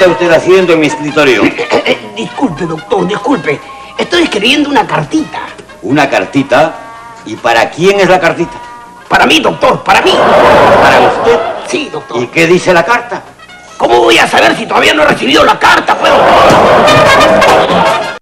está usted haciendo en mi escritorio? Disculpe, doctor, disculpe. Estoy escribiendo una cartita. ¿Una cartita? ¿Y para quién es la cartita? Para mí, doctor, para mí. ¿Para usted? Sí, doctor. ¿Y qué dice la carta? ¿Cómo voy a saber si todavía no he recibido la carta, pues?